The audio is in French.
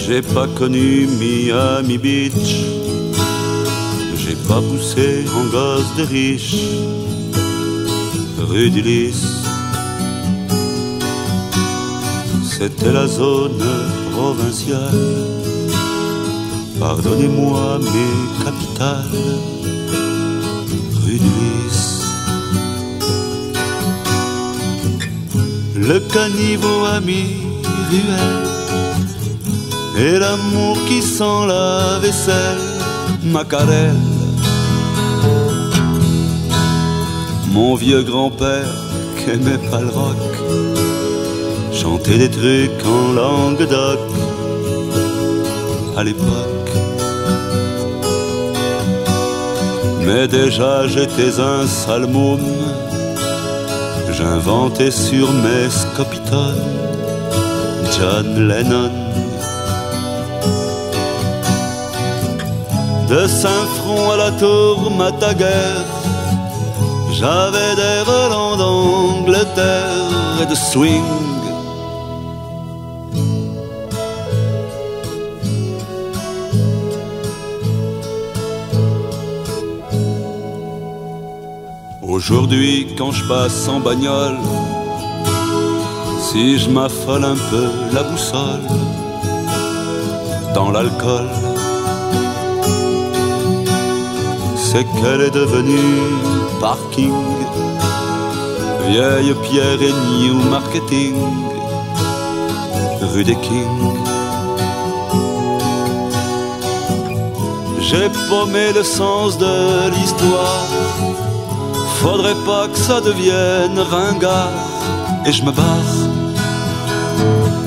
J'ai pas connu Miami Beach, j'ai pas poussé en gosse de riche, rue du Lys. C'était la zone provinciale, pardonnez-moi mes capitales, rue du Lys. Le caniveau à mi-ruelle et l'amour qui sent la vaisselle, Macarel. Mon vieux grand-père qui aimait pas le rock chantait des trucs en langue d'oc à l'époque. Mais déjà j'étais un sale môme, j'inventais sur mes scopitones John Lennon. De Saint-Front à la tour Mataguer, j'avais des relents d'Angleterre et de swing. Aujourd'hui, quand je passe en bagnole, si je m'affole un peu la boussole dans l'alcool, c'est qu'elle est devenue parking, vieille pierre et new marketing, rue des Kings. J'ai paumé le sens de l'histoire, faudrait pas que ça devienne ringard, et je me barre.